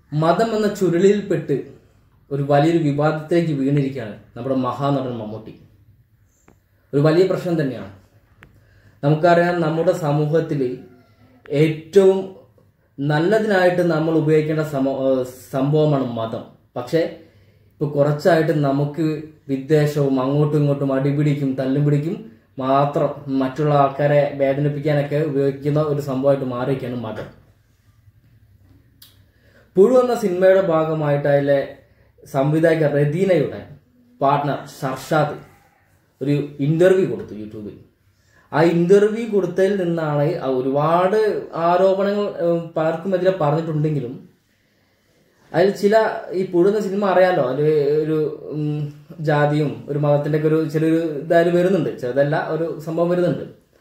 മതം എന്ന ചുരുളിൽപ്പെട്ട് ഒരു വലിയൊരു വിവാദത്തിലേക്ക് വീണിരിക്കുകയാണ് നമ്മുടെ മഹാനടൻ മമ്മൂട്ടി. ഒരു വലിയ പ്രശ്നം തന്നെയാണ്. നമുക്കറിയാം, നമ്മുടെ സമൂഹത്തിൽ ഏറ്റവും നല്ലതിനായിട്ട് നമ്മൾ ഉപയോഗിക്കേണ്ട സംഭവമാണ് മതം. പക്ഷെ ഇപ്പോൾ കുറച്ചായിട്ട് നമുക്ക് വിദ്വേഷവും അങ്ങോട്ടും ഇങ്ങോട്ടും അടിപിടിക്കും തല്ലും പിടിക്കും മാത്രം മറ്റുള്ള ആൾക്കാരെ വേദനിപ്പിക്കാനൊക്കെ ഉപയോഗിക്കുന്ന ഒരു സംഭവമായിട്ട് മാറിയിരിക്കുകയാണ് മതം. പുഴു എന്ന സിനിമയുടെ ഭാഗമായിട്ട് അതിലെ സംവിധായക റദീനയുടെ പാർട്ട്ണർ ഷർഷാദ് ഒരു ഇന്റർവ്യൂ കൊടുത്തു യൂട്യൂബിൽ. ആ ഇന്റർവ്യൂ കൊടുത്തതിൽ നിന്നാണ് ഒരുപാട് ആരോപണങ്ങൾ പലർക്കും എതിരെ പറഞ്ഞിട്ടുണ്ടെങ്കിലും അതിൽ ചില ഈ പുഴുന്ന സിനിമ അറിയാലോ, അതിൽ ഒരു ജാതിയും ഒരു മതത്തിന്റെ ഒക്കെ ഒരു ചെറിയൊരു ഇതായാലും വരുന്നുണ്ട്, ചെറുതല്ല ഒരു സംഭവം വരുന്നുണ്ട്.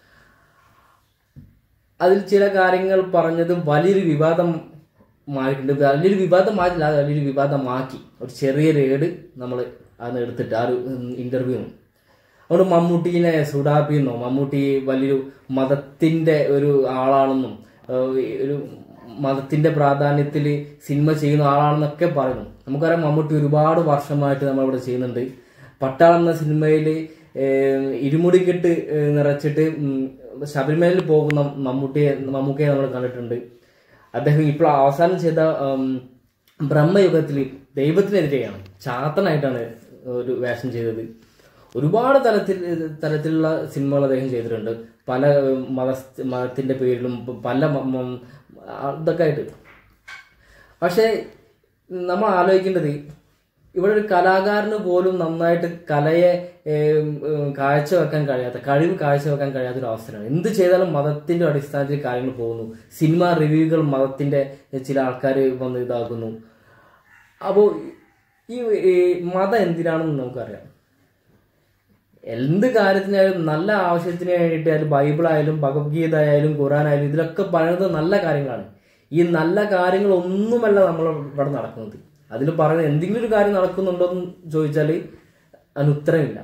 അതിൽ ചില കാര്യങ്ങൾ പറഞ്ഞത് വലിയൊരു വിവാദം മാറിയിട്ടുണ്ട്. വലിയൊരു വിവാദമായിട്ടില്ല, വലിയൊരു വിവാദമാക്കി. ഒരു ചെറിയ റേഡ് നമ്മൾ അന്ന് എടുത്തിട്ട് ആ ഒരു ഇന്റർവ്യൂ. അതുകൊണ്ട് മമ്മൂട്ടീനെ സുഡാപ്പിന്നോ മമ്മൂട്ടി വലിയൊരു മതത്തിന്റെ ഒരു ആളാണെന്നും ഒരു മതത്തിന്റെ പ്രാധാന്യത്തിൽ സിനിമ ചെയ്യുന്ന ആളാണെന്നൊക്കെ പറയുന്നു. നമുക്കറിയാം, മമ്മൂട്ടി ഒരുപാട് വർഷമായിട്ട് നമ്മളിവിടെ ചെയ്യുന്നുണ്ട്. പട്ടാളം എന്ന സിനിമയിൽ ഇരുമുടിക്കെട്ട് നിറച്ചിട്ട് ശബരിമലയിൽ പോകുന്ന മമ്മൂക്കയെ നമ്മൾ കണ്ടിട്ടുണ്ട്. അദ്ദേഹം ഇപ്പോൾ അവസാനം ചെയ്ത ബ്രഹ്മയുഗത്തിൽ ദൈവത്തിനെതിരെയാണ്, ചാത്തനായിട്ടാണ് ഒരു വേഷം ചെയ്തത്. ഒരുപാട് തരത്തിലുള്ള സിനിമകൾ അദ്ദേഹം ചെയ്തിട്ടുണ്ട്, പല മതത്തിന്റെ പേരിലും പല ഇതൊക്കെ ആയിട്ട്. പക്ഷെ നമ്മൾ ആലോചിക്കേണ്ടത്, ഇവിടെ ഒരു കലാകാരന് പോലും നന്നായിട്ട് കലയെ കാഴ്ചവെക്കാൻ കഴിയാത്ത, കഴിവ് കാഴ്ചവെക്കാൻ കഴിയാത്തൊരു അവസ്ഥയാണ്. എന്ത് ചെയ്താലും മതത്തിന്റെ അടിസ്ഥാനത്തിൽ കാര്യങ്ങൾ പോകുന്നു. സിനിമ റിവ്യൂകൾ മതത്തിന്റെ ചില ആൾക്കാർ വന്ന് ഇതാക്കുന്നു. അപ്പോൾ ഈ മതം എന്തിനാണെന്ന് നമുക്കറിയാം. എന്ത് കാര്യത്തിനായാലും നല്ല ആവശ്യത്തിന് വേണ്ടിയിട്ടായാലും ബൈബിളായാലും ഭഗവത്ഗീത ആയാലും ഖുറാനായാലും ഇതിലൊക്കെ പറയുന്നത് നല്ല കാര്യങ്ങളാണ്. ഈ നല്ല കാര്യങ്ങളൊന്നുമല്ല നമ്മൾ ഇവിടെ നടക്കുന്നത്. അതിൽ പറയുന്നത് എന്തെങ്കിലും ഒരു കാര്യം നടക്കുന്നുണ്ടോ എന്ന് ചോദിച്ചാൽ അതിന് ഉത്തരമില്ല.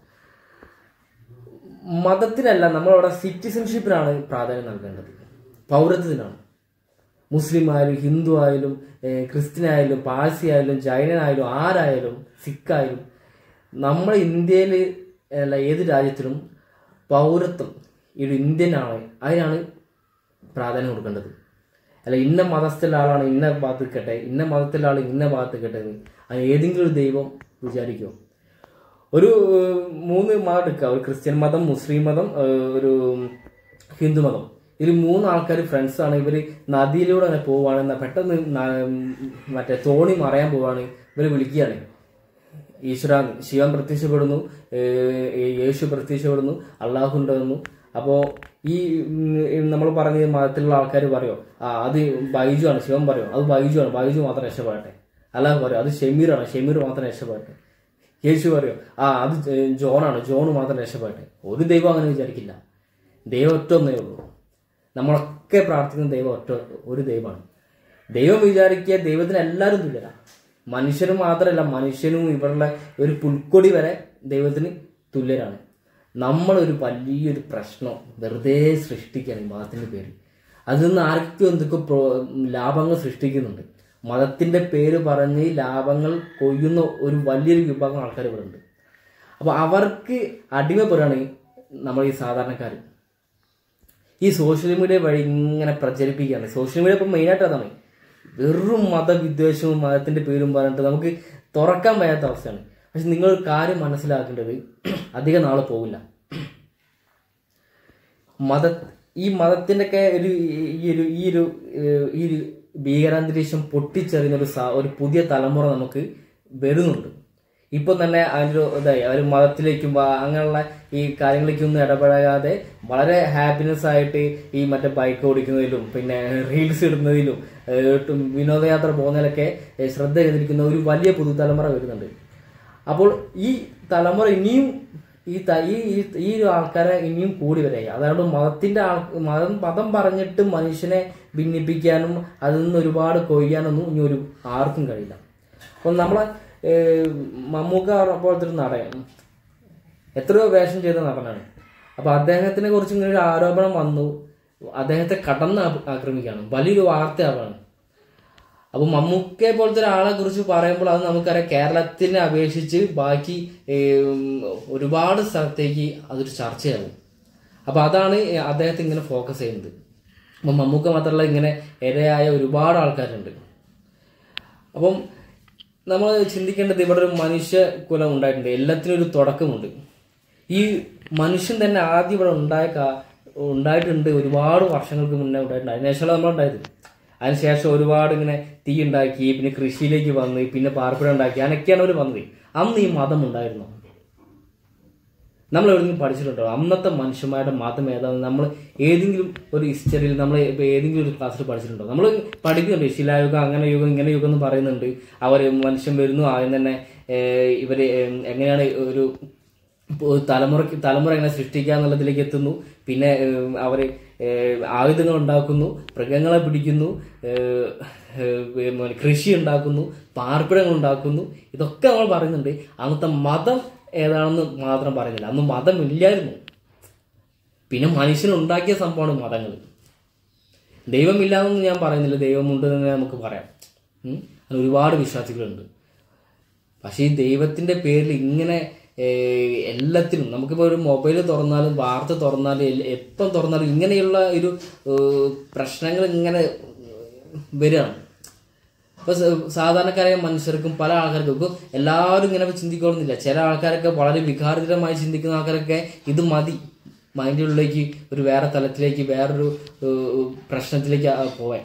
മതത്തിനല്ല, നമ്മളവിടെ സിറ്റിസൺഷിപ്പിനാണ് പ്രാധാന്യം നൽകേണ്ടത്, പൗരത്വത്തിനാണ്. മുസ്ലിം ആയാലും ഹിന്ദു ആയാലും ക്രിസ്ത്യനായാലും പാഴ്സി ആയാലും ജൈനനായാലും ആരായാലും സിഖായാലും നമ്മൾ ഇന്ത്യയിൽ അല്ല ഏത് രാജ്യത്തിനും പൗരത്വം ഒരു ഇന്ത്യൻ ആണ്, അതിനാണ് പ്രാധാന്യം കൊടുക്കേണ്ടത്. അല്ല ഇന്ന മതത്തിലുള്ള ആളാണ് ഇന്ന ഭാഗത്ത് നിൽക്കട്ടെ, ഇന്ന മതത്തിലുള്ള ആൾ ഇന്ന ഭാഗത്ത് നിൽക്കട്ടെ എന്ന് അത് ഏതെങ്കിലും ഒരു ദൈവം വിചാരിക്കുമോ? ഒരു 3 മതം എടുക്കുക, ഒരു ക്രിസ്ത്യൻ മതം, മുസ്ലിം മതം, ഒരു ഹിന്ദു മതം. ഇതിൽ 3 ആൾക്കാർ ഫ്രണ്ട്സാണ്. ഇവർ നദിയിലൂടെ അങ്ങനെ പോവുകയാണ്, പെട്ടെന്ന് മറ്റേ തോണി മറയാൻ പോവുകയാണ്. ഇവർ വിളിക്കുകയാണ് ഈശ്വരൻ. ശിവൻ പ്രത്യക്ഷപ്പെടുന്നു, യേശു പ്രത്യക്ഷപ്പെടുന്നു, അള്ളാഹു ഉണ്ടെന്നു. അപ്പോൾ ഈ നമ്മൾ പറഞ്ഞ മതത്തിലുള്ള ആൾക്കാർ പറയോ അത് ബൈജു ആണ്, ശിവൻ പറയോ അത് ബൈജു ആണ്, ബൈജു മാത്രം രക്ഷപ്പെടട്ടെ. അള്ളാഹു പറയോ അത് ഷെമീറാണ്, ഷെമീർ മാത്രം രക്ഷപ്പെടട്ടെ. യേശു പറയോ അത് ജോണാണ്, ജോണ് മാത്രം രക്ഷപ്പെടട്ടെ. ഒരു ദൈവം അങ്ങനെ വിചാരിക്കില്ല. ദൈവം ഒറ്റ ഒന്നേ ഉള്ളൂ. നമ്മളൊക്കെ പ്രാർത്ഥിക്കുന്ന ദൈവം ഒരു ദൈവമാണ്. ദൈവം വിചാരിക്കുക ദൈവത്തിന് എല്ലാവരും തുല്യരാണ്. മനുഷ്യനും മാത്രമല്ല, മനുഷ്യനും ഇവരുടെ ഒരു പുൽക്കൊടി വരെ ദൈവത്തിന് തുല്യരാണ്. നമ്മളൊരു വലിയൊരു പ്രശ്നം വെറുതെ സൃഷ്ടിക്കുകയാണ് മതത്തിന്റെ പേരിൽ. അതിൽ നിന്ന് ആർക്കും എന്തൊക്കെ ലാഭങ്ങൾ സൃഷ്ടിക്കുന്നുണ്ട്. മതത്തിന്റെ പേര് പറഞ്ഞ് ലാഭങ്ങൾ കൊയ്യുന്ന ഒരു വലിയൊരു വിഭാഗം ആൾക്കാർ ഇവിടെ ഉണ്ട്. അപ്പൊ അവർക്ക് അടിമപ്പെടാണ് നമ്മൾ ഈ സാധാരണക്കാർ. ഈ സോഷ്യൽ മീഡിയ വഴി ഇങ്ങനെ പ്രചരിപ്പിക്കുകയാണ്. സോഷ്യൽ മീഡിയ ഇപ്പം മെയിനായിട്ട് അതാണ്, വെറും മതവിദ്വേഷവും മതത്തിന്റെ പേരും പറഞ്ഞിട്ട് നമുക്ക് തുറക്കാൻ വയ്യാത്ത അവസ്ഥയാണ്. പക്ഷെ നിങ്ങൾ കാര്യം മനസ്സിലാക്കേണ്ടത്, അധികം നാളെ പോകില്ല. ഈ മതത്തിന്റെ ഒക്കെ ഈ ഒരു ഭീകരാന്തരീക്ഷം പൊട്ടിച്ചെറിയുന്ന ഒരു പുതിയ തലമുറ നമുക്ക് വരുന്നുണ്ട്. ഇപ്പം തന്നെ അതിൻ്റെ ഇതായി അവർ മതത്തിലേക്കും അങ്ങനെയുള്ള ഈ കാര്യങ്ങളിലേക്കൊന്നും ഇടപെടാതെ വളരെ ഹാപ്പിനെസ് ആയിട്ട് ഈ മറ്റേ ബൈക്ക് ഓടിക്കുന്നതിലും പിന്നെ റീൽസ് ഇടുന്നതിലും വിനോദയാത്ര പോകുന്നതിലൊക്കെ ശ്രദ്ധ ചെയ്തിരിക്കുന്ന ഒരു വലിയ പുതുതലമുറ വരുന്നുണ്ട്. അപ്പോൾ ഈ തലമുറ ഇനിയും ഈ ആൾക്കാരെ ഇനിയും കൂടി വരിക. അതുകൊണ്ട് മതം പറഞ്ഞിട്ട് മനുഷ്യനെ ഭിന്നിപ്പിക്കാനും അതിൽ നിന്ന് ഒരുപാട് കൊയ്യാനൊന്നും ഇനി ആർക്കും കഴിയില്ല. അപ്പം നമ്മളെ മമ്മൂക്ക പോലത്തെ ഒരു നടൻ എത്രയോ വേഷം ചെയ്ത നടനാണ്. അപ്പൊ അദ്ദേഹത്തിനെ കുറിച്ച് ഇങ്ങനെ ഒരു ആരോപണം വന്നു, അദ്ദേഹത്തെ കടന്ന് ആക്രമിക്കുകയാണ്, വലിയൊരു വാർത്തയാവാണ്. അപ്പൊ മമ്മൂക്കയെ പോലത്തെ ഒരാളെ കുറിച്ച് പറയുമ്പോൾ അത് നമുക്കറിയാം കേരളത്തിനെ അപേക്ഷിച്ച് ബാക്കി ഒരുപാട് സ്ഥലത്തേക്ക് അതൊരു ചർച്ചയാകും. അപ്പൊ അതാണ് അദ്ദേഹത്തെ ഇങ്ങനെ ഫോക്കസ് ചെയ്യുന്നത്. അപ്പം മമ്മൂക്ക മാത്രമല്ല, ഇങ്ങനെ ഇരയായ ഒരുപാട് ആൾക്കാരുണ്ട്. അപ്പം നമ്മൾ ചിന്തിക്കേണ്ടത് ഇവിടെ ഒരു മനുഷ്യ കുലം ഉണ്ടായിട്ടുണ്ട്, എല്ലാത്തിനും ഒരു തുടക്കമുണ്ട്. ഈ മനുഷ്യൻ തന്നെ ആദ്യം ഇവിടെ ഉണ്ടായിട്ടുണ്ട്, ഒരുപാട് വർഷങ്ങൾക്ക് മുന്നേ ഉണ്ടായിട്ടുണ്ട്. അതിനുശേഷമാണ് നമ്മളുണ്ടായത്. അതിനുശേഷം ഒരുപാട് ഇങ്ങനെ തീ ഉണ്ടാക്കി, പിന്നെ കൃഷിയിലേക്ക് വന്ന്, പിന്നെ പാർപ്പിടം ഉണ്ടാക്കി, അതൊക്കെയാണ് അവർ വന്നത്. അന്ന് ഈ മതം ഉണ്ടായിരുന്നു. നമ്മൾ എവിടെയെങ്കിലും പഠിച്ചിട്ടുണ്ടോ അന്നത്തെ മനുഷ്യന്മാരുടെ മതം ഏതാണെന്ന്? നമ്മൾ ഏതെങ്കിലും ഒരു ഹിസ്റ്ററിയിൽ നമ്മൾ ഇപ്പോൾ ഏതെങ്കിലും ഒരു ക്ലാസ്സിൽ പഠിച്ചിട്ടുണ്ടോ? നമ്മൾ പഠിക്കുന്നുണ്ട് ശിലായുഗം, അങ്ങനെ യുഗം, ഇങ്ങനെ യുഗം എന്ന് പറയുന്നുണ്ട്. അവർ മനുഷ്യൻ വരുന്നു, ആദ്യം തന്നെ ഇവർ എങ്ങനെയാണ് ഒരു തലമുറ എങ്ങനെ സൃഷ്ടിക്കുക എന്നുള്ളതിലേക്ക് എത്തുന്നു. പിന്നെ അവർ ആയുധങ്ങൾ ഉണ്ടാക്കുന്നു, മൃഗങ്ങളെ പിടിക്കുന്നു, കൃഷി ഉണ്ടാക്കുന്നു, പാർപ്പിടങ്ങൾ ഉണ്ടാക്കുന്നു. ഇതൊക്കെ നമ്മൾ പറയുന്നുണ്ട്. അന്നത്തെ മതം ഏതാണെന്ന് മാത്രം പറയുന്നില്ല. അന്ന് മതമില്ലായിരുന്നു. പിന്നെ മനുഷ്യനുണ്ടാക്കിയ സംഭവമാണ് മതങ്ങൾ. ദൈവമില്ലാന്നൊന്നും ഞാൻ പറയുന്നില്ല, ദൈവമുണ്ട് എന്ന് നമുക്ക് പറയാം. അങ്ങനെ ഒരുപാട് വിശ്വാസികളുണ്ട്. പക്ഷെ ഈ ദൈവത്തിന്റെ പേരിൽ ഇങ്ങനെ എല്ലാത്തിനും, നമുക്കിപ്പോൾ ഒരു മൊബൈൽ തുറന്നാലും വാർത്ത തുറന്നാലും എപ്പം തുറന്നാലും ഇങ്ങനെയുള്ള ഒരു പ്രശ്നങ്ങൾ ഇങ്ങനെ വരികയാണ്. ഇപ്പൊ സാധാരണക്കാരായ മനുഷ്യർക്കും പല ആൾക്കാർക്കും ഇപ്പൊ എല്ലാവരും ഇങ്ങനെ ചിന്തിക്കണമെന്നില്ല. ചില ആൾക്കാരൊക്കെ വളരെ വികാരതരമായി ചിന്തിക്കുന്ന ആൾക്കാരൊക്കെ ഇത് മതി, മൈൻഡിൻ്റെ ഉള്ളിലേക്ക് ഒരു വേറെ തലത്തിലേക്ക്, വേറൊരു പ്രശ്നത്തിലേക്ക് പോവാൻ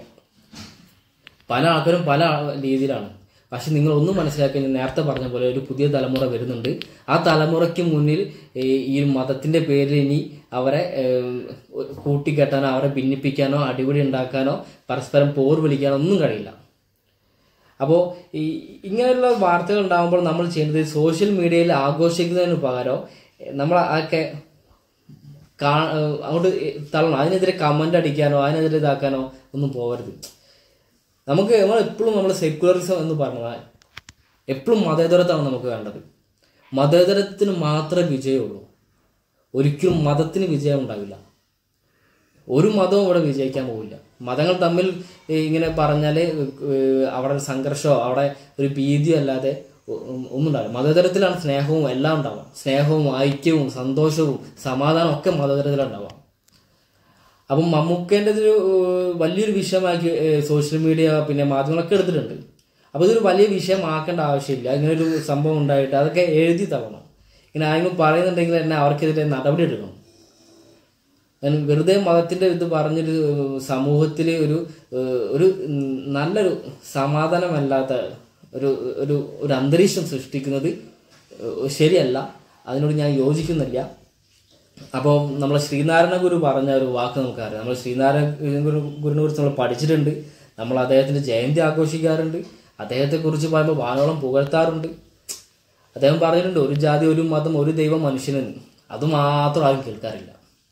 പല ആൾക്കാരും പല രീതിയിലാണ്. പക്ഷെ നിങ്ങൾ ഒന്നും മനസ്സിലാക്കി, ഞാൻ നേരത്തെ പറഞ്ഞ പോലെ ഒരു പുതിയ തലമുറ വരുന്നുണ്ട്. ആ തലമുറയ്ക്ക് മുന്നിൽ ഈ മതത്തിന്റെ പേരിൽ ഇനി അവരെ കൂട്ടിക്കെട്ടാനോ, അവരെ ഭിന്നിപ്പിക്കാനോ, അടിപിടി ഉണ്ടാക്കാനോ, പരസ്പരം പോർ വിളിക്കാനോ ഒന്നും കഴിയില്ല. അപ്പോൾ ഇങ്ങനെയുള്ള വാർത്തകൾ ഉണ്ടാകുമ്പോൾ നമ്മൾ ചെയ്യുന്നത് സോഷ്യൽ മീഡിയയിൽ ആഘോഷിക്കുന്നതിന് പകരം നമ്മൾ അതൊക്കെ അങ്ങോട്ട് തള്ളണം. അതിനെതിരെ കമന്റ് അടിക്കാനോ അതിനെതിരെ ഇതാക്കാനോ ഒന്നും പോകരുത്. നമ്മൾ എപ്പോഴും നമ്മൾ സെക്യുലറിസം എന്ന് പറഞ്ഞാൽ എപ്പോഴും മതേതരത്വമാണ് നമുക്ക് വേണ്ടത്. മതേതരത്തിന് മാത്രമേ വിജയമുള്ളൂ. ഒരിക്കലും മതത്തിന് വിജയം ഉണ്ടാവില്ല. ഒരു മതവും ഇവിടെ വിജയിക്കാൻ പോവില്ല. മതങ്ങൾ തമ്മിൽ ഇങ്ങനെ പറഞ്ഞാൽ അവിടെ സംഘർഷമോ അവിടെ ഒരു ഭീതിയോ അല്ലാതെ ഒന്നും ഉണ്ടാവില്ല. മതേതരത്തിലാണ് സ്നേഹവും എല്ലാം ഉണ്ടാവാം. സ്നേഹവും ഐക്യവും സന്തോഷവും സമാധാനവും ഒക്കെ മതേതരത്തിലുണ്ടാവാം. അപ്പം മമ്മൂക്കേൻ്റെ ഒരു വലിയൊരു വിഷയമാക്കി സോഷ്യൽ മീഡിയ പിന്നെ മാധ്യമങ്ങളൊക്കെ എടുത്തിട്ടുണ്ട്. അപ്പോൾ ഇതൊരു വലിയ വിഷയമാക്കേണ്ട ആവശ്യമില്ല. ഇങ്ങനൊരു സംഭവം ഉണ്ടായിട്ട് അതൊക്കെ എഴുതി തള്ളണം. ഇങ്ങനെ ആരെങ്കിലും പറയുന്നുണ്ടെങ്കിൽ തന്നെ അവർക്കെതിരെ നടപടി എടുക്കണം. വെറുതെ മതത്തിന്റെ ഇത് പറഞ്ഞൊരു സമൂഹത്തിൽ ഒരു നല്ലൊരു സമാധാനമല്ലാത്ത ഒരു അന്തരീക്ഷം സൃഷ്ടിക്കുന്നത് ശരിയല്ല. അതിനോട് ഞാൻ യോജിക്കുന്നില്ല. അപ്പോൾ നമ്മളെ ശ്രീനാരായണ ഗുരു പറഞ്ഞ ഒരു വാക്ക് നമുക്കറിയാം. നമ്മൾ ശ്രീനാരായണ ഗുരുവിനെ കുറിച്ച് നമ്മൾ പഠിച്ചിട്ടുണ്ട്. നമ്മൾ അദ്ദേഹത്തിന്റെ ജയന്തി ആഘോഷിക്കാറുണ്ട്. അദ്ദേഹത്തെക്കുറിച്ച് പറയുമ്പോൾ വാനോളം പുകഴ്ത്താറുണ്ട്. അദ്ദേഹം പറഞ്ഞിട്ടുണ്ട്, ഒരു ജാതി, ഒരു മതം, ഒരു ദൈവം, മനുഷ്യനെന്ന്. അതുമാത്രം ആരും കേൾക്കാറില്ല.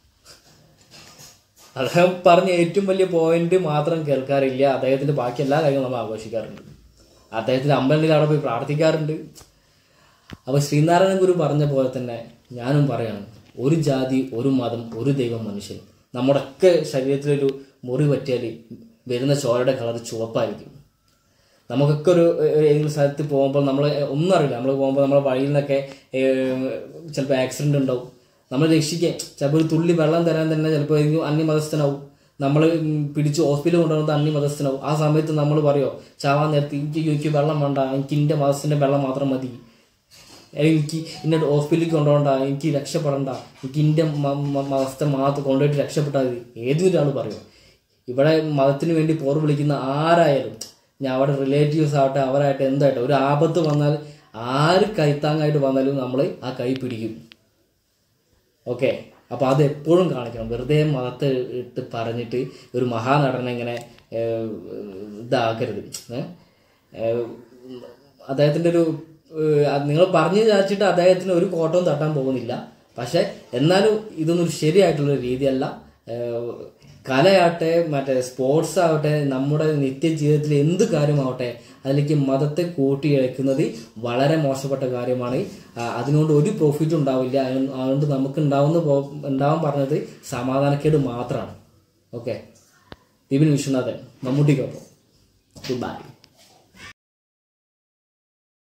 അദ്ദേഹം പറഞ്ഞ ഏറ്റവും വലിയ പോയിന്റ് മാത്രം കേൾക്കാറില്ല. അദ്ദേഹത്തിന്റെ ബാക്കി എല്ലാ കാര്യങ്ങളും നമ്മൾ ആഘോഷിക്കാറുണ്ട്. അദ്ദേഹത്തിന്റെ അമ്പലത്തിൽ അവിടെ പോയി പ്രാർത്ഥിക്കാറുണ്ട്. അപ്പൊ ശ്രീനാരായണ ഗുരു പറഞ്ഞ പോലെ തന്നെ ഞാനും പറയാണ്, ഒരു ജാതി, ഒരു മതം, ഒരു ദൈവം, മനുഷ്യൻ. നമ്മുടെ ഒക്കെ ശരീരത്തിലൊരു മുറി പറ്റിയാൽ വരുന്ന ചോരയുടെ കളർ ചുവപ്പായിരിക്കും. നമുക്കൊക്കെ ഏതെങ്കിലും സ്ഥലത്ത് പോകുമ്പോൾ നമ്മൾ ഒന്നും അറിയില്ല. നമ്മൾ പോകുമ്പോൾ നമ്മളെ വഴിയിൽ നിന്നൊക്കെ ചിലപ്പോൾ ആക്സിഡന്റ് ഉണ്ടാവും. നമ്മൾ രക്ഷിക്കാൻ ചിലപ്പോൾ ഒരു തുള്ളി വെള്ളം തരാൻ തന്നെ ചിലപ്പോൾ അന്യമതസ്ഥനാവും. നമ്മൾ പിടിച്ച് ഹോസ്പിറ്റലിൽ കൊണ്ടുവന്നത് അന്യമതസ്ഥനാവും. ആ സമയത്ത് നമ്മൾ പറയോ, ചാവാൻ നേരത്ത് എനിക്ക് വെള്ളം വേണ്ട, എനിക്ക് എൻ്റെ മതസ്ഥൻ്റെ വെള്ളം മാത്രം മതി, എനിക്ക് ഇന്ന ഹോസ്പിറ്റലിലേക്ക് കൊണ്ടുപോകണ്ട, എനിക്ക് രക്ഷപ്പെടണ്ട, എനിക്ക് എൻ്റെ മതസ്ഥ മാത്രം കൊണ്ടുപോയിട്ട് രക്ഷപ്പെട്ടാൽ മതി. ഏതൊരു ആൾ പറയും. ഇവിടെ മതത്തിന് വേണ്ടി പോർ വിളിക്കുന്ന ആരായാലും, ഞാൻ അവിടെ റിലേറ്റീവ്സ് ആവട്ടെ അവരായിട്ട് എന്തായിട്ട് ഒരു ആപത്ത് വന്നാൽ ആര് കൈത്താങ്ങായിട്ട് വന്നാലും നമ്മൾ ആ കൈ പിടിക്കും. ഓക്കെ, അപ്പോൾ അത് എപ്പോഴും കാണിക്കണം. വെറുതെ മതത്തെ ഇട്ട് പറഞ്ഞിട്ട് ഒരു മഹാനടനെ ഇങ്ങനെ ഇതാക്കരുത്. അദ്ദേഹത്തിൻ്റെ ഒരു നിങ്ങൾ പറഞ്ഞു വിചാരിച്ചിട്ട് അദ്ദേഹത്തിന് ഒരു കോട്ടവും തട്ടാൻ പോകുന്നില്ല. പക്ഷെ എന്നാലും ഇതൊന്നും ശരിയായിട്ടുള്ള രീതിയല്ല. കലയാവട്ടെ, മറ്റേ സ്പോർട്സ് ആവട്ടെ, നമ്മുടെ നിത്യജീവിതത്തിൽ എന്ത് കാര്യമാവട്ടെ, അതിലേക്ക് മതത്തെ കൂട്ടിയിഴക്കുന്നത് വളരെ മോശപ്പെട്ട കാര്യമാണ്. അതിനുകൊണ്ട് ഒരു പ്രോഫിറ്റും ഉണ്ടാവില്ല. അതുകൊണ്ട് നമുക്ക് ഉണ്ടാവാൻ പറഞ്ഞത് സമാധാനക്കേട് മാത്രമാണ്. ഓക്കെ, വിപിൻ വിശ്വനാഥൻ, മമ്മൂട്ടിക്കൊപ്പം. Good by.